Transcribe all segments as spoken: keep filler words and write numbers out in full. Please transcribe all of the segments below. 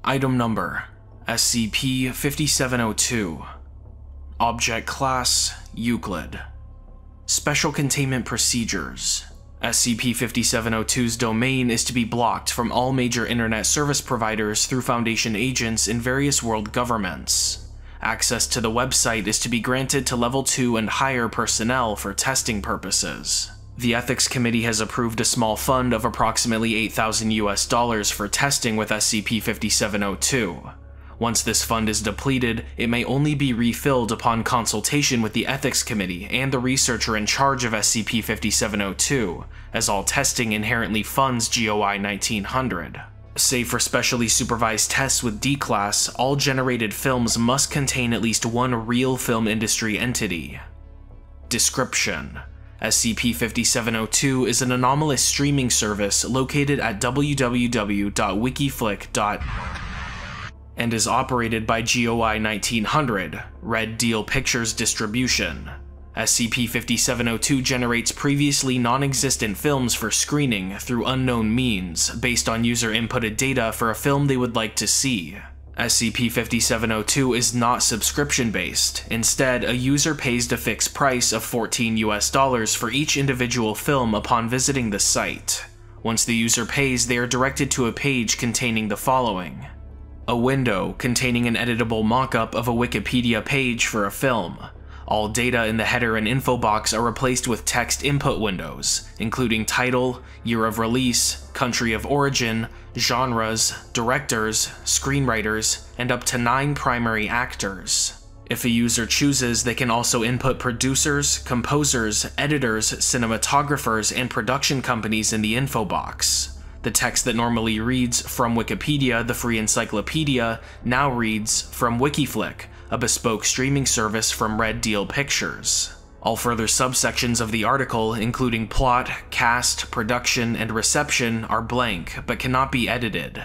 Item Number: S C P fifty-seven oh two. Object Class: Euclid. Special Containment Procedures: S C P fifty-seven oh two's domain is to be blocked from all major internet service providers through Foundation agents in various world governments. Access to the website is to be granted to Level two and higher personnel for testing purposes. The Ethics Committee has approved a small fund of approximately eight thousand U S dollars for testing with S C P fifty-seven oh two. Once this fund is depleted, it may only be refilled upon consultation with the Ethics Committee and the researcher in charge of S C P fifty-seven oh two, as all testing inherently funds G O I nineteen hundred. Save for specially supervised tests with D-Class, all generated films must contain at least one real film industry entity. Description: S C P fifty-seven oh two is an anomalous streaming service located at w w w dot wikiflick dot and is operated by G O I nineteen hundred, Red Deal Pictures Distribution. S C P fifty-seven oh two generates previously non-existent films for screening through unknown means, based on user-inputted data for a film they would like to see. S C P fifty-seven oh two is not subscription-based. Instead, a user pays a fixed price of fourteen U S dollars for each individual film upon visiting the site. Once the user pays, they are directed to a page containing the following: a window containing an editable mock-up of a Wikipedia page for a film. All data in the header and info box are replaced with text input windows, including title, year of release, country of origin, genres, directors, screenwriters, and up to nine primary actors. If a user chooses, they can also input producers, composers, editors, cinematographers, and production companies in the info box. The text that normally reads "From Wikipedia, the free encyclopedia" now reads "From Wikiflick, a bespoke streaming service from Red Deal Pictures." All further subsections of the article, including plot, cast, production, and reception, are blank, but cannot be edited.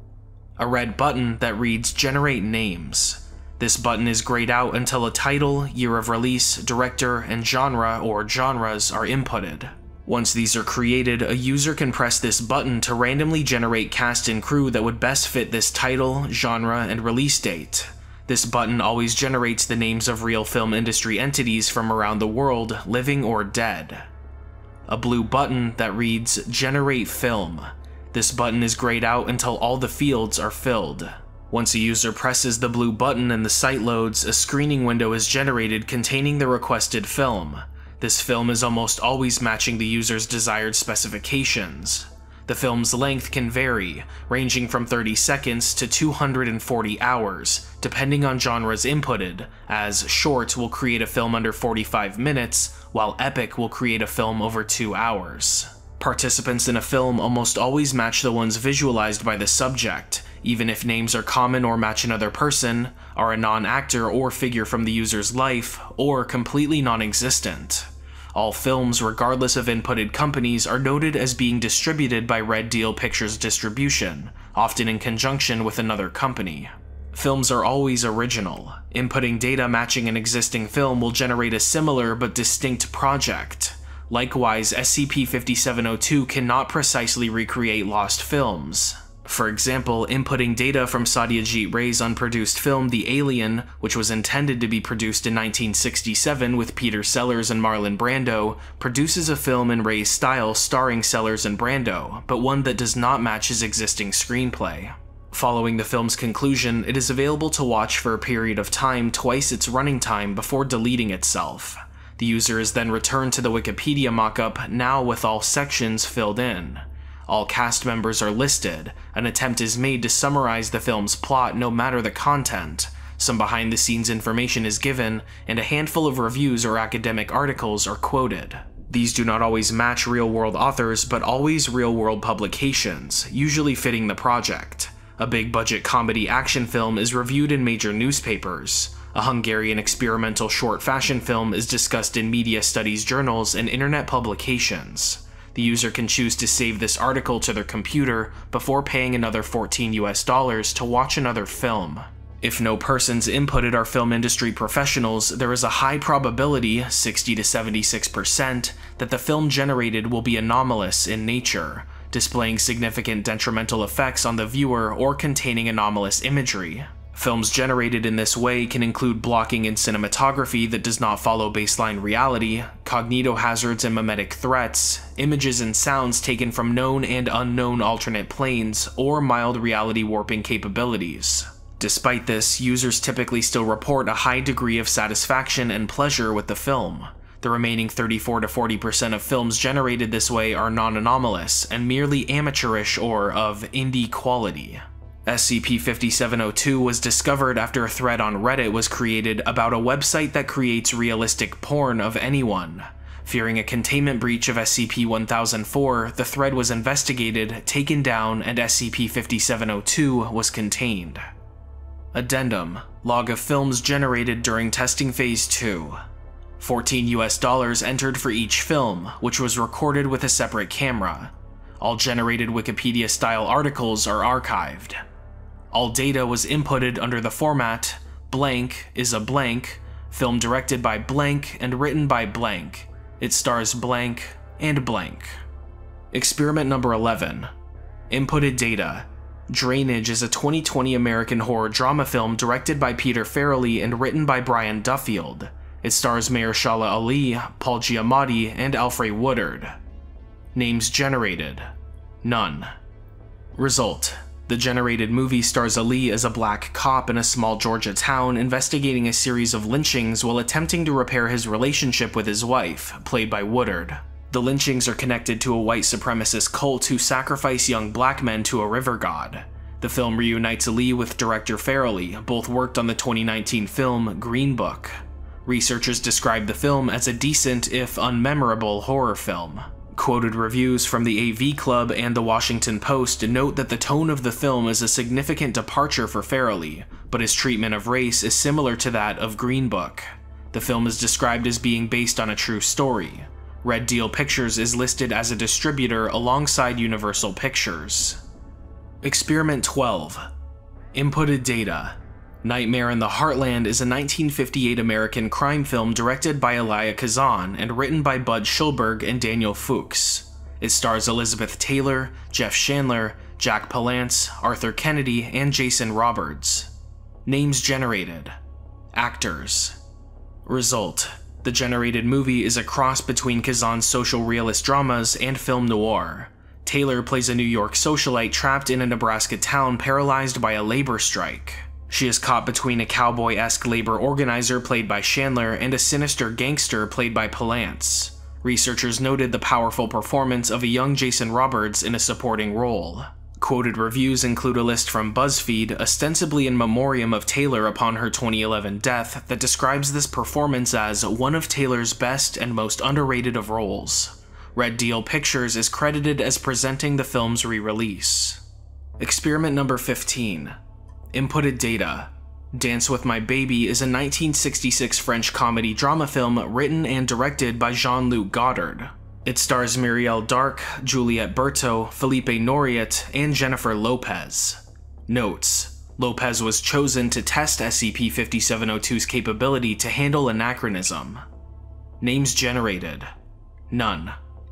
A red button that reads "Generate Names." This button is grayed out until a title, year of release, director, and genre or genres are inputted. Once these are created, a user can press this button to randomly generate cast and crew that would best fit this title, genre, and release date. This button always generates the names of real film industry entities from around the world, living or dead. A blue button that reads "Generate Film." This button is grayed out until all the fields are filled. Once a user presses the blue button and the site loads, a screening window is generated containing the requested film. This film is almost always matching the user's desired specifications. The film's length can vary, ranging from thirty seconds to two hundred forty hours, depending on genres inputted, as short will create a film under forty-five minutes, while epic will create a film over two hours. Participants in a film almost always match the ones visualized by the subject, even if names are common or match another person, are a non-actor or figure from the user's life, or completely non-existent. All films, regardless of inputted companies, are noted as being distributed by Red Deal Pictures Distribution, often in conjunction with another company. Films are always original. Inputting data matching an existing film will generate a similar but distinct project. Likewise, S C P fifty-seven oh two cannot precisely recreate lost films. For example, inputting data from Satyajit Ray's unproduced film The Alien, which was intended to be produced in nineteen sixty-seven with Peter Sellers and Marlon Brando, produces a film in Ray's style starring Sellers and Brando, but one that does not match his existing screenplay. Following the film's conclusion, it is available to watch for a period of time twice its running time before deleting itself. The user is then returned to the Wikipedia mockup, now with all sections filled in. All cast members are listed, an attempt is made to summarize the film's plot no matter the content, some behind-the-scenes information is given, and a handful of reviews or academic articles are quoted. These do not always match real-world authors, but always real-world publications, usually fitting the project. A big-budget comedy action film is reviewed in major newspapers. A Hungarian experimental short fashion film is discussed in media studies journals and internet publications. The user can choose to save this article to their computer before paying another fourteen U S dollars to watch another film. If no persons inputted are film industry professionals, there is a high probability, sixty to seventy-six percent, that the film generated will be anomalous in nature, displaying significant detrimental effects on the viewer or containing anomalous imagery. Films generated in this way can include blocking in cinematography that does not follow baseline reality, cognitohazards and mimetic threats, images and sounds taken from known and unknown alternate planes, or mild reality warping capabilities. Despite this, users typically still report a high degree of satisfaction and pleasure with the film. The remaining thirty-four to forty percent of films generated this way are non-anomalous and merely amateurish or of indie quality. S C P fifty-seven oh two was discovered after a thread on Reddit was created about a website that creates realistic porn of anyone. Fearing a containment breach of S C P one thousand four, the thread was investigated, taken down, and S C P fifty-seven oh two was contained. Addendum: Log of films generated during testing phase two. fourteen U S dollars entered for each film, which was recorded with a separate camera. All generated Wikipedia-style articles are archived. All data was inputted under the format blank is a blank, film directed by blank and written by blank. It stars blank and blank. Experiment number eleven. Inputted data. Drainage is a twenty twenty American horror drama film directed by Peter Farrelly and written by Brian Duffield. It stars Mahershala Ali, Paul Giamatti, and Alfre Woodard. Names generated: none. Result: the generated movie stars Ali as a black cop in a small Georgia town investigating a series of lynchings while attempting to repair his relationship with his wife, played by Woodard. The lynchings are connected to a white supremacist cult who sacrifice young black men to a river god. The film reunites Ali with director Farrelly. Both worked on the twenty nineteen film Green Book. Researchers describe the film as a decent, if unmemorable, horror film. Quoted reviews from the A V Club and the Washington Post note that the tone of the film is a significant departure for Farrelly, but his treatment of race is similar to that of Green Book. The film is described as being based on a true story. Red Deal Pictures is listed as a distributor alongside Universal Pictures. Experiment twelve. Inputted data. Nightmare in the Heartland is a nineteen fifty-eight American crime film directed by Elia Kazan and written by Bud Schulberg and Daniel Fuchs. It stars Elizabeth Taylor, Jeff Chandler, Jack Palance, Arthur Kennedy, and Jason Roberts. Names generated: actors. Result: the generated movie is a cross between Kazan's social realist dramas and film noir. Taylor plays a New York socialite trapped in a Nebraska town paralyzed by a labor strike. She is caught between a cowboy-esque labor organizer played by Chandler and a sinister gangster played by Palance. Researchers noted the powerful performance of a young Jason Roberts in a supporting role. Quoted reviews include a list from BuzzFeed, ostensibly in memoriam of Taylor upon her twenty eleven death, that describes this performance as one of Taylor's best and most underrated of roles. Red Deal Pictures is credited as presenting the film's re-release. Experiment number fifteen. Inputted data. Dance with My Baby is a nineteen sixty-six French comedy drama film written and directed by Jean-Luc Godard. It stars Muriel Darc, Juliette Berto, Felipe Noriet, and Jennifer Lopez. Notes: Lopez was chosen to test S C P fifty-seven oh two's capability to handle anachronism. Names generated: none.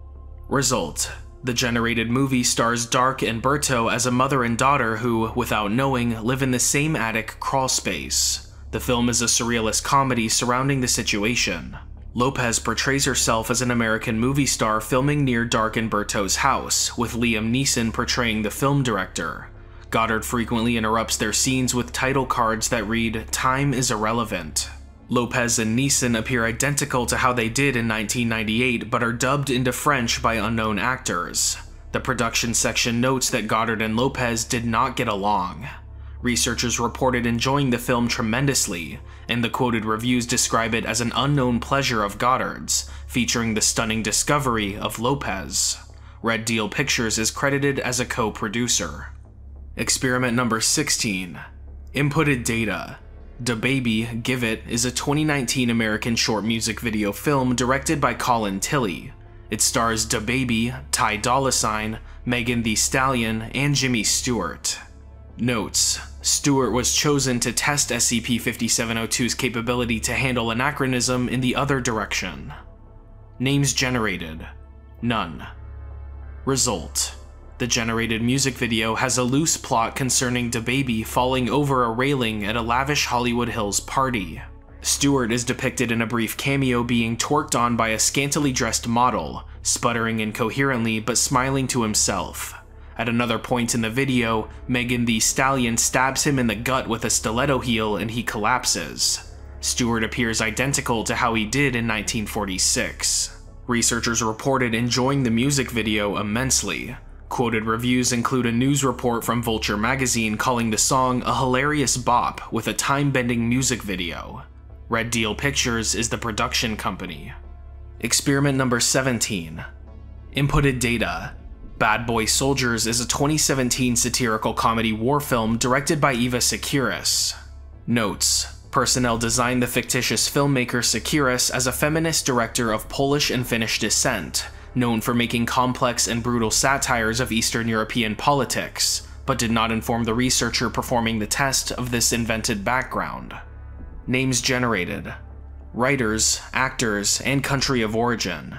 Result: the generated movie stars Darc and Berto as a mother and daughter who, without knowing, live in the same attic crawlspace. The film is a surrealist comedy surrounding the situation. Lopez portrays herself as an American movie star filming near Darc and Berto's house, with Liam Neeson portraying the film director. Godard frequently interrupts their scenes with title cards that read, "Time is irrelevant." Lopez and Neeson appear identical to how they did in nineteen ninety-eight, but are dubbed into French by unknown actors. The production section notes that Godard and Lopez did not get along. Researchers reported enjoying the film tremendously, and the quoted reviews describe it as an unknown pleasure of Godard's, featuring the stunning discovery of Lopez. Red Deal Pictures is credited as a co-producer. Experiment number sixteen. Inputted data. Da Baby, Give It is a twenty nineteen American short music video film directed by Colin Tilley. It stars Da Baby, Ty Dolla Sign, Megan Thee Stallion, and Jimmy Stewart. Notes: Stewart was chosen to test S C P fifty-seven oh two's capability to handle anachronism in the other direction. Names generated: none. Result: The generated music video has a loose plot concerning DaBaby falling over a railing at a lavish Hollywood Hills party. Stewart is depicted in a brief cameo being twerked on by a scantily dressed model, sputtering incoherently but smiling to himself. At another point in the video, Megan Thee Stallion stabs him in the gut with a stiletto heel and he collapses. Stewart appears identical to how he did in nineteen forty-six. Researchers reported enjoying the music video immensely. Quoted reviews include a news report from Vulture magazine calling the song a hilarious bop with a time-bending music video. Red Deal Pictures is the production company. Experiment number seventeen. Inputted data. Bad Boy Soldiers is a twenty seventeen satirical comedy war film directed by Eva Sekiris. Notes: personnel designed the fictitious filmmaker Sekiris as a feminist director of Polish and Finnish descent, known for making complex and brutal satires of Eastern European politics, but did not inform the researcher performing the test of this invented background. Names generated. Writers, actors, and country of origin.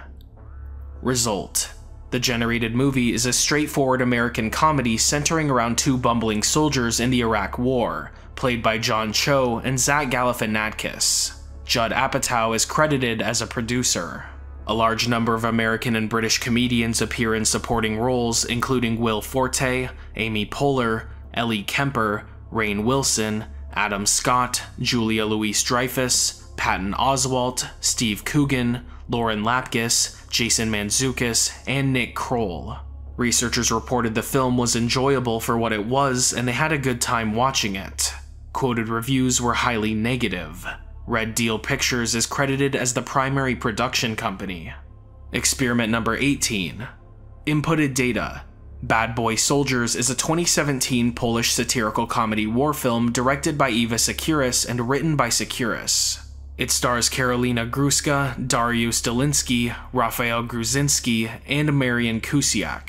Result: the generated movie is a straightforward American comedy centering around two bumbling soldiers in the Iraq War, played by John Cho and Zach Galifianakis. Judd Apatow is credited as a producer. A large number of American and British comedians appear in supporting roles, including Will Forte, Amy Poehler, Ellie Kemper, Rainn Wilson, Adam Scott, Julia Louis-Dreyfus, Patton Oswalt, Steve Coogan, Lauren Lapkus, Jason Mantzoukas, and Nick Kroll. Researchers reported the film was enjoyable for what it was, and they had a good time watching it. Quoted reviews were highly negative. Red Deal Pictures is credited as the primary production company. Experiment number eighteen. Inputted data. Bad Boy Soldiers is a twenty seventeen Polish satirical comedy war film directed by Eva Sekiris and written by Sekiris. It stars Karolina Gruska, Dariusz Doliński, Rafael Gruzinski, and Marian Kusiak.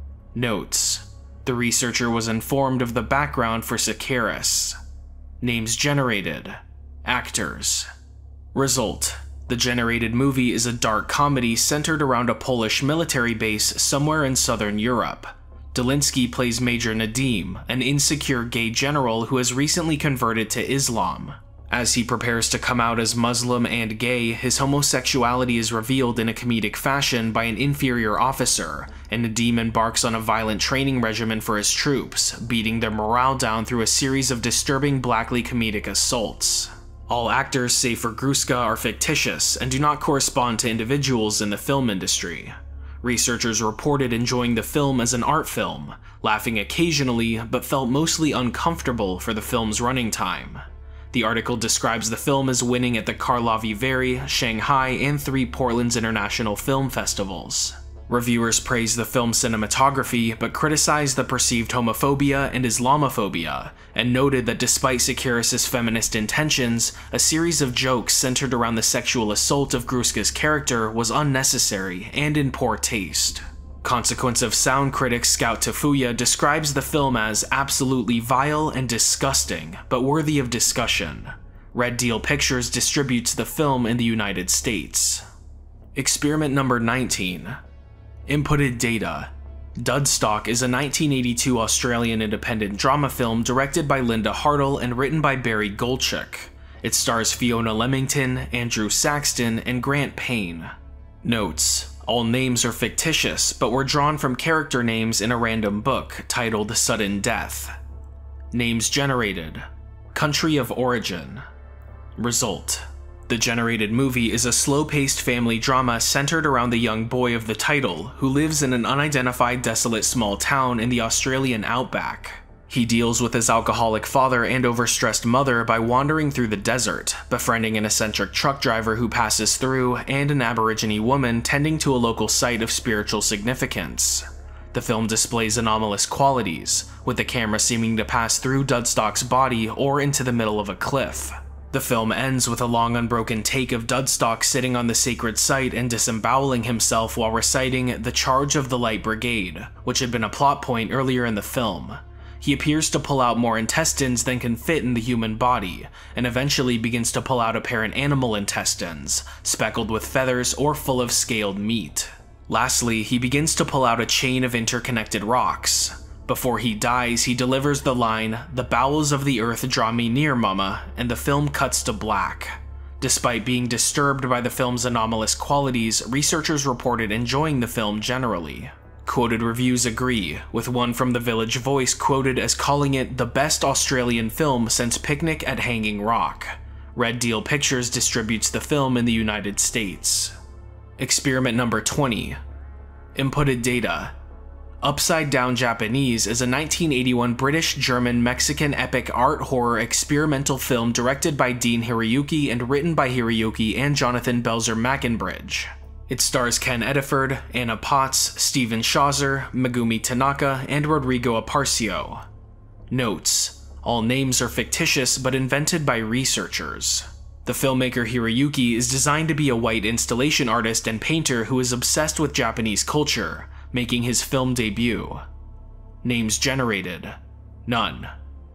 Notes: the researcher was informed of the background for Sekiris. Names generated. Actors. Result: the generated movie is a dark comedy centered around a Polish military base somewhere in southern Europe. Doliński plays Major Nadim, an insecure gay general who has recently converted to Islam. As he prepares to come out as Muslim and gay, his homosexuality is revealed in a comedic fashion by an inferior officer, and Nadim embarks on a violent training regimen for his troops, beating their morale down through a series of disturbing blackly comedic assaults. All actors save for Gruska are fictitious and do not correspond to individuals in the film industry. Researchers reported enjoying the film as an art film, laughing occasionally, but felt mostly uncomfortable for the film's running time. The article describes the film as winning at the Karlovy Vary, Shanghai, and three Portland's international film festivals. Reviewers praised the film's cinematography, but criticized the perceived homophobia and Islamophobia, and noted that despite Sekiris' feminist intentions, a series of jokes centered around the sexual assault of Gruska's character was unnecessary and in poor taste. Consequence of Sound critic Scout Tafuya describes the film as absolutely vile and disgusting, but worthy of discussion. Red Deal Pictures distributes the film in the United States. Experiment number nineteen. Inputted data. Dudstock is a nineteen eighty-two Australian independent drama film directed by Linda Hartle and written by Barry Goldchuk. It stars Fiona Leamington, Andrew Saxton, and Grant Payne. Notes: all names are fictitious, but were drawn from character names in a random book titled Sudden Death. Names generated. Country of origin. Result: the generated movie is a slow-paced family drama centered around the young boy of the title, who lives in an unidentified desolate small town in the Australian outback. He deals with his alcoholic father and overstressed mother by wandering through the desert, befriending an eccentric truck driver who passes through, and an Aborigine woman tending to a local site of spiritual significance. The film displays anomalous qualities, with the camera seeming to pass through Dudstock's body or into the middle of a cliff. The film ends with a long unbroken take of Dudstock sitting on the sacred site and disemboweling himself while reciting The Charge of the Light Brigade, which had been a plot point earlier in the film. He appears to pull out more intestines than can fit in the human body, and eventually begins to pull out apparent animal intestines, speckled with feathers or full of scaled meat. Lastly, he begins to pull out a chain of interconnected rocks. Before he dies, he delivers the line, "The bowels of the earth draw me near, mama," and the film cuts to black. Despite being disturbed by the film's anomalous qualities, researchers reported enjoying the film generally. Quoted reviews agree, with one from the Village Voice quoted as calling it the best Australian film since Picnic at Hanging Rock. Red Deal Pictures distributes the film in the United States. Experiment number twenty. Inputted data. Upside Down Japanese is a nineteen eighty-one British-German-Mexican epic art horror experimental film directed by Dean Hiroyuki and written by Hiroyuki and Jonathan Belzer-Mackenbridge. It stars Ken Ediford, Anna Potts, Steven Shazer, Megumi Tanaka, and Rodrigo Aparcio. Notes: all names are fictitious but invented by researchers. The filmmaker Hiroyuki is designed to be a white installation artist and painter who is obsessed with Japanese culture, making his film debut. Names generated: none.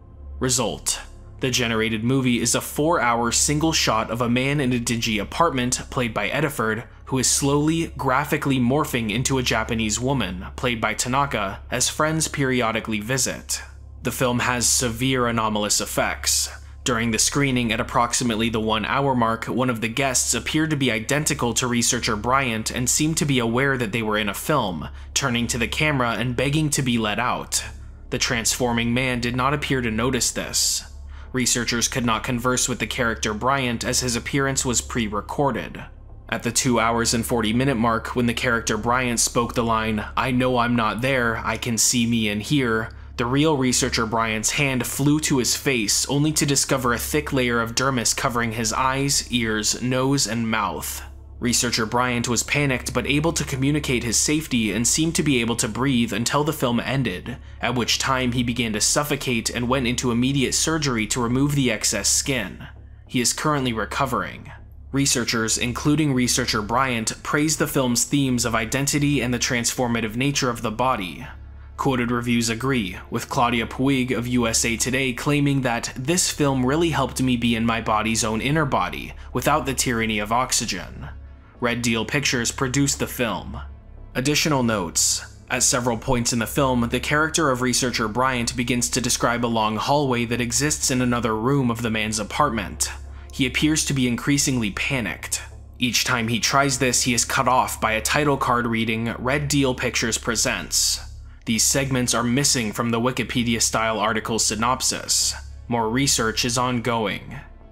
Result: the generated movie is a four-hour single shot of a man in a dingy apartment, played by Ediford, who is slowly, graphically morphing into a Japanese woman, played by Tanaka, as friends periodically visit. The film has severe anomalous effects. During the screening at approximately the one-hour mark, one of the guests appeared to be identical to researcher Bryant and seemed to be aware that they were in a film, turning to the camera and begging to be let out. The transforming man did not appear to notice this. Researchers could not converse with the character Bryant as his appearance was pre-recorded. At the two hours and forty minute mark, when the character Bryant spoke the line, "I know I'm not there, I can see me in here," the real researcher Bryant's hand flew to his face, only to discover a thick layer of dermis covering his eyes, ears, nose, and mouth. Researcher Bryant was panicked but able to communicate his safety and seemed to be able to breathe until the film ended, at which time he began to suffocate and went into immediate surgery to remove the excess skin. He is currently recovering. Researchers, including researcher Bryant, praised the film's themes of identity and the transformative nature of the body. Quoted reviews agree, with Claudia Puig of U S A Today claiming that "this film really helped me be in my body's own inner body, without the tyranny of oxygen." Red Deal Pictures produced the film. Additional notes: at several points in the film, the character of researcher Bryant begins to describe a long hallway that exists in another room of the man's apartment. He appears to be increasingly panicked. Each time he tries this, he is cut off by a title card reading, "Red Deal Pictures Presents." These segments are missing from the Wikipedia-style article synopsis. More research is ongoing.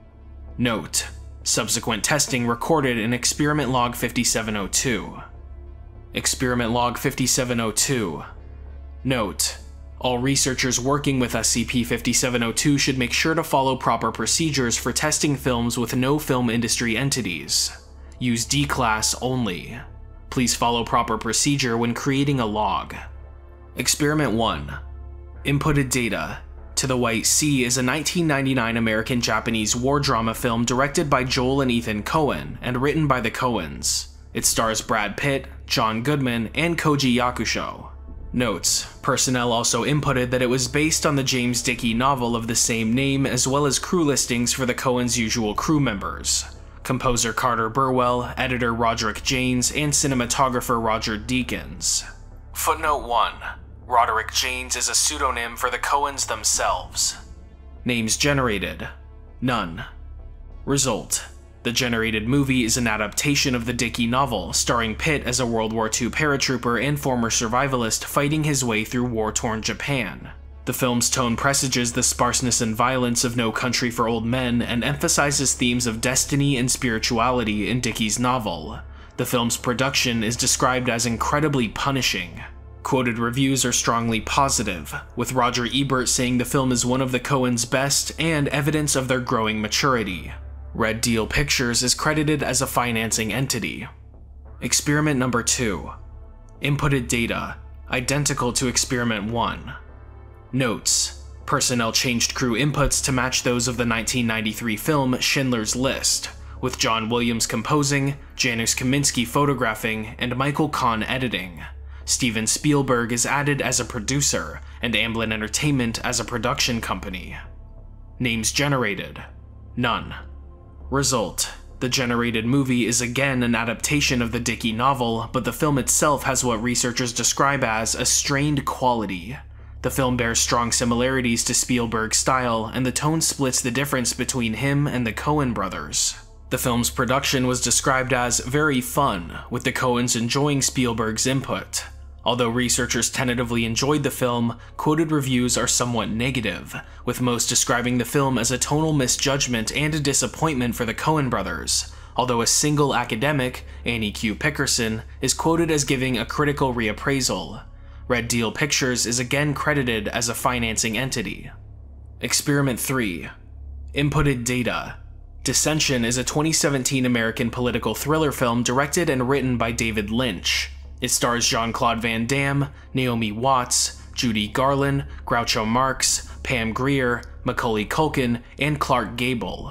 Note: subsequent testing recorded in Experiment Log fifty-seven oh two. Experiment Log fifty-seven oh two. Note: all researchers working with S C P fifty-seven oh two should make sure to follow proper procedures for testing films with no film industry entities. Use D-Class only. Please follow proper procedure when creating a log. Experiment one. Inputted data. To the White Sea is a nineteen ninety-nine American-Japanese war drama film directed by Joel and Ethan Coen and written by the Coens. It stars Brad Pitt, John Goodman, and Koji Yakusho. Notes: personnel also inputted that it was based on the James Dickey novel of the same name, as well as crew listings for the Coens' usual crew members: composer Carter Burwell, editor Roderick Janes, and cinematographer Roger Deakins. Footnote one. Roderick Janes is a pseudonym for the Coens themselves. Names generated: none. Result: the generated movie is an adaptation of the Dickey novel, starring Pitt as a World War Two paratrooper and former survivalist fighting his way through war-torn Japan. The film's tone presages the sparseness and violence of No Country for Old Men and emphasizes themes of destiny and spirituality in Dickey's novel. The film's production is described as incredibly punishing. Quoted reviews are strongly positive, with Roger Ebert saying the film is one of the Coens' best and evidence of their growing maturity. Red Deal Pictures is credited as a financing entity. Experiment number two. Inputted data, identical to Experiment one. Notes: personnel changed crew inputs to match those of the nineteen ninety-three film Schindler's List, with John Williams composing, Janusz Kaminski photographing, and Michael Kahn editing. Steven Spielberg is added as a producer, and Amblin Entertainment as a production company. Names generated: none. Result: The generated movie is again an adaptation of the Dickey novel, but the film itself has what researchers describe as a strained quality. The film bears strong similarities to Spielberg's style, and the tone splits the difference between him and the Coen brothers. The film's production was described as very fun, with the Coens enjoying Spielberg's input. Although researchers tentatively enjoyed the film, quoted reviews are somewhat negative, with most describing the film as a tonal misjudgment and a disappointment for the Coen brothers, although a single academic, Annie Q. Pickerson, is quoted as giving a critical reappraisal. Red Deal Pictures is again credited as a financing entity. Experiment three. Inputted Data. Dissension is a twenty seventeen American political thriller film directed and written by David Lynch. It stars Jean-Claude Van Damme, Naomi Watts, Judy Garland, Groucho Marx, Pam Grier, Macaulay Culkin, and Clark Gable.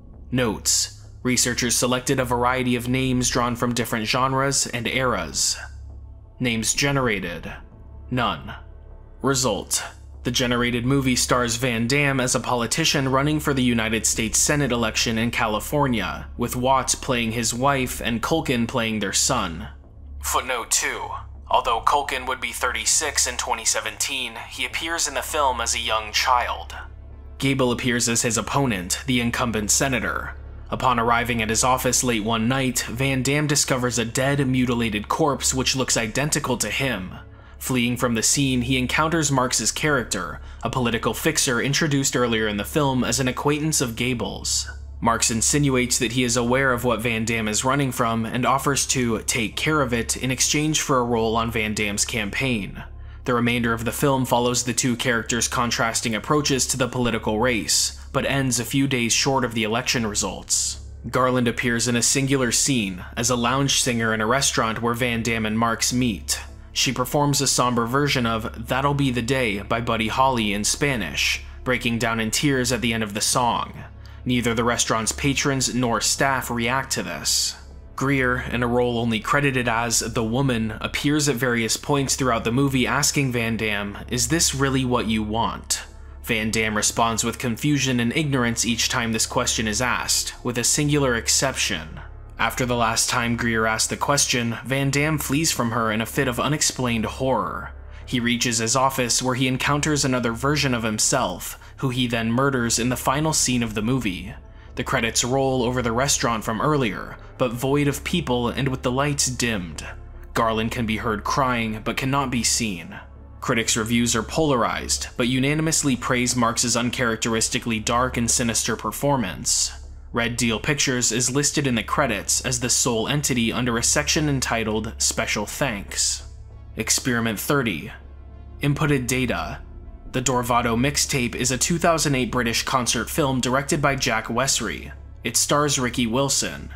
Notes: researchers selected a variety of names drawn from different genres and eras. Names generated: none. Result: the generated movie stars Van Damme as a politician running for the United States Senate election in California, with Watts playing his wife and Culkin playing their son. Footnote two. Although Culkin would be thirty-six in twenty seventeen, he appears in the film as a young child. Gable appears as his opponent, the incumbent senator. Upon arriving at his office late one night, Van Damme discovers a dead, mutilated corpse which looks identical to him. Fleeing from the scene, he encounters Marx's character, a political fixer introduced earlier in the film as an acquaintance of Gable's. Marx insinuates that he is aware of what Van Damme is running from and offers to take care of it in exchange for a role on Van Damme's campaign. The remainder of the film follows the two characters' contrasting approaches to the political race, but ends a few days short of the election results. Garland appears in a singular scene as a lounge singer in a restaurant where Van Damme and Marx meet. She performs a somber version of "That'll Be the Day" by Buddy Holly in Spanish, breaking down in tears at the end of the song. Neither the restaurant's patrons nor staff react to this. Grier, in a role only credited as the woman, appears at various points throughout the movie asking Van Damme, "Is this really what you want?" Van Damme responds with confusion and ignorance each time this question is asked, with a singular exception. After the last time Grier asked the question, Van Damme flees from her in a fit of unexplained horror. He reaches his office where he encounters another version of himself, who he then murders in the final scene of the movie. The credits roll over the restaurant from earlier, but void of people and with the lights dimmed. Garland can be heard crying, but cannot be seen. Critics' reviews are polarized, but unanimously praise Marx's uncharacteristically dark and sinister performance. Red Deal Pictures is listed in the credits as the sole entity under a section entitled Special Thanks. Experiment thirty. Inputted Data. The Dorvado Mixtape is a two thousand eight British concert film directed by Jack Wessery. It stars Ricky Wilson.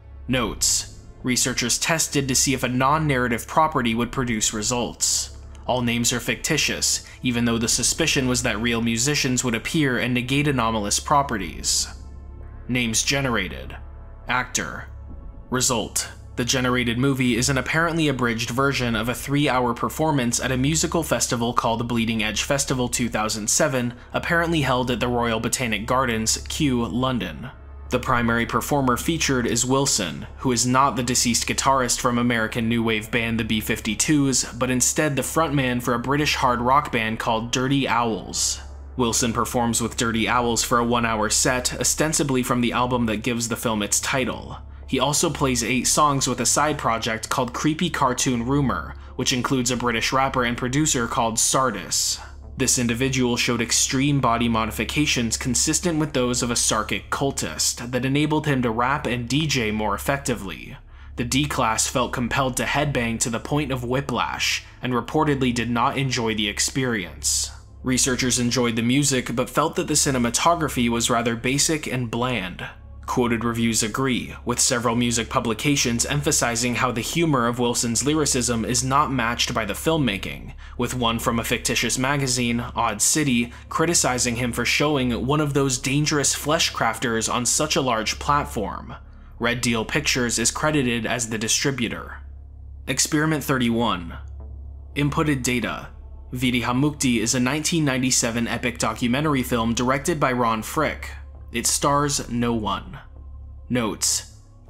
Notes: researchers tested to see if a non-narrative property would produce results. All names are fictitious, even though the suspicion was that real musicians would appear and negate anomalous properties. Names generated. Actor. Result: the generated movie is an apparently abridged version of a three-hour performance at a musical festival called Bleeding Edge Festival two thousand seven, apparently held at the Royal Botanic Gardens, Kew, London. The primary performer featured is Wilson, who is not the deceased guitarist from American new wave band the B fifty-twos, but instead the frontman for a British hard rock band called Dirty Owls. Wilson performs with Dirty Owls for a one-hour set, ostensibly from the album that gives the film its title. He also plays eight songs with a side project called Creepy Cartoon Rumor, which includes a British rapper and producer called Sardis. This individual showed extreme body modifications consistent with those of a Sarkic cultist that enabled him to rap and D J more effectively. The D-Class felt compelled to headbang to the point of whiplash, and reportedly did not enjoy the experience. Researchers enjoyed the music, but felt that the cinematography was rather basic and bland. Quoted reviews agree, with several music publications emphasizing how the humor of Wilson's lyricism is not matched by the filmmaking, with one from a fictitious magazine, Odd City, criticizing him for showing one of those dangerous flesh crafters on such a large platform. Red Deal Pictures is credited as the distributor. Experiment thirty-one. Inputted Data. Virihamukti is a nineteen ninety-seven epic documentary film directed by Ron Frick. It stars no one. Notes: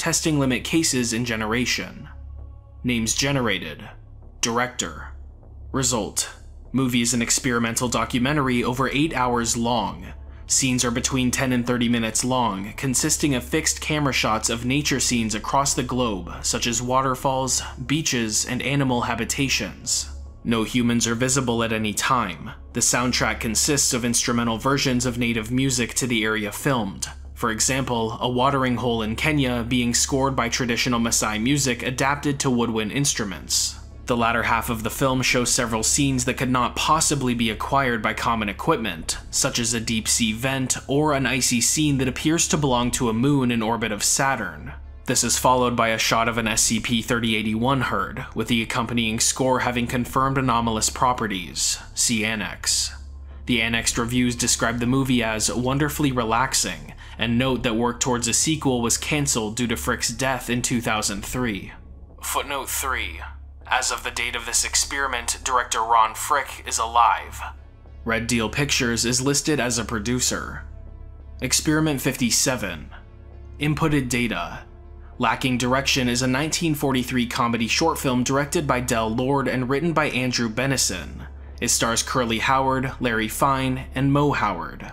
testing limit cases in generation. Names generated. Director. Result. Movie is an experimental documentary over eight hours long. Scenes are between ten and thirty minutes long, consisting of fixed camera shots of nature scenes across the globe, such as waterfalls, beaches, and animal habitations. No humans are visible at any time. The soundtrack consists of instrumental versions of native music to the area filmed. For example, a watering hole in Kenya being scored by traditional Maasai music adapted to woodwind instruments. The latter half of the film shows several scenes that could not possibly be acquired by common equipment, such as a deep-sea vent or an icy scene that appears to belong to a moon in orbit of Saturn. This is followed by a shot of an S C P thirty eighty-one herd, with the accompanying score having confirmed anomalous properties. See Annex. The annexed reviews describe the movie as wonderfully relaxing, and note that work towards a sequel was cancelled due to Frick's death in two thousand three. Footnote three. As of the date of this experiment, director Ron Frick is alive. Red Deal Pictures is listed as a producer. Experiment fifty-seven. Inputted data. Lacking Direction is a nineteen forty-three comedy short film directed by Del Lord and written by Andrew Benison. It stars Curly Howard, Larry Fine, and Mo Howard.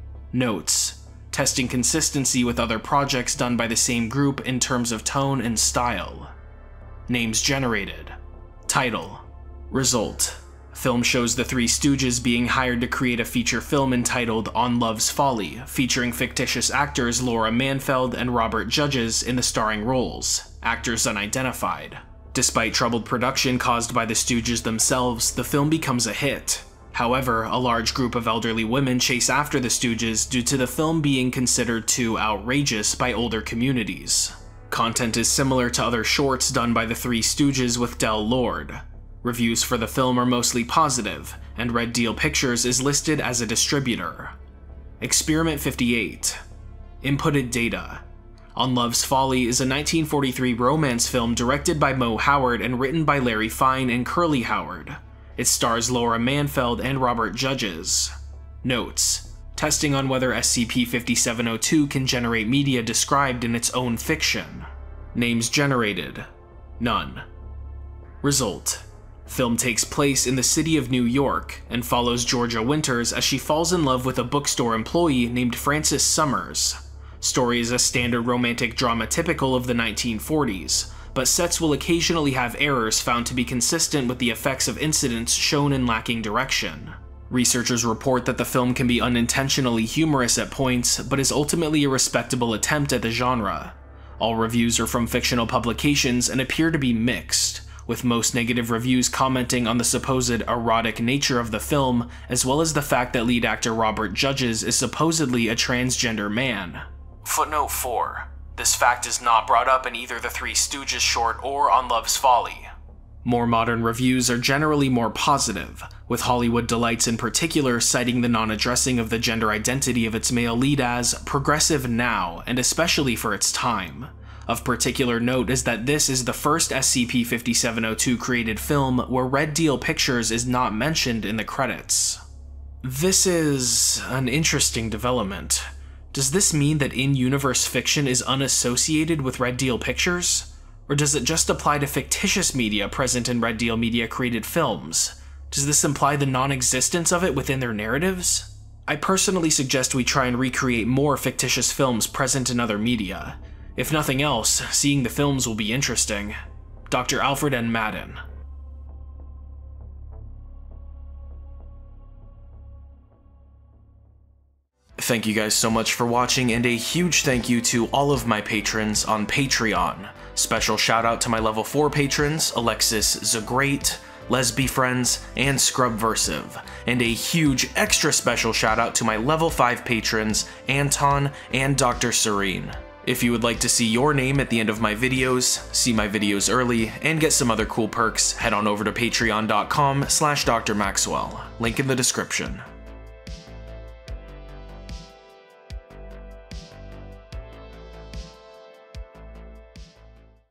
Notes. Testing consistency with other projects done by the same group in terms of tone and style. Names generated. Title. Result. Film shows the Three Stooges being hired to create a feature film entitled On Love's Folly, featuring fictitious actors Laura Manfeld and Robert Judges in the starring roles, actors unidentified. Despite troubled production caused by the Stooges themselves, the film becomes a hit. However, a large group of elderly women chase after the Stooges due to the film being considered too outrageous by older communities. Content is similar to other shorts done by the Three Stooges with Del Lord. Reviews for the film are mostly positive, and Red Deal Pictures is listed as a distributor. Experiment fifty-eight. Inputted data. On Love's Folly is a nineteen forty-three romance film directed by Mo Howard and written by Larry Fine and Curly Howard. It stars Laura Manfeld and Robert Judges. Notes. Testing on whether S C P fifty-seven oh two can generate media described in its own fiction. Names generated. None. Result. Film takes place in the city of New York and follows Georgia Winters as she falls in love with a bookstore employee named Francis Summers. Story is a standard romantic drama typical of the nineteen forties, but sets will occasionally have errors found to be consistent with the effects of incidents shown in Lacking Direction. Researchers report that the film can be unintentionally humorous at points, but is ultimately a respectable attempt at the genre. All reviews are from fictional publications and appear to be mixed, with most negative reviews commenting on the supposed erotic nature of the film, as well as the fact that lead actor Robert Judges is supposedly a transgender man. Footnote four. This fact is not brought up in either the Three Stooges short or On Love's Folly. More modern reviews are generally more positive, with Hollywood Delights in particular citing the non-addressing of the gender identity of its male lead as progressive now, and especially for its time. Of particular note is that this is the first S C P fifty-seven oh two created film where Red Deal Pictures is not mentioned in the credits. This is an interesting development. Does this mean that in-universe fiction is unassociated with Red Deal Pictures? Or does it just apply to fictitious media present in Red Deal Media-created films? Does this imply the non-existence of it within their narratives? I personally suggest we try and recreate more fictitious films present in other media. If nothing else, seeing the films will be interesting. Doctor Alfred N. Madden. Thank you guys so much for watching, and a huge thank you to all of my patrons on Patreon. Special shout out to my level four patrons, Alexis Zagrate, Lesby Friends, and Scrubversive, and a huge extra special shout out to my level five patrons, Anton and Doctor Serene. If you would like to see your name at the end of my videos, see my videos early, and get some other cool perks, head on over to patreon dot com slash Doctor Maxwell, link in the description.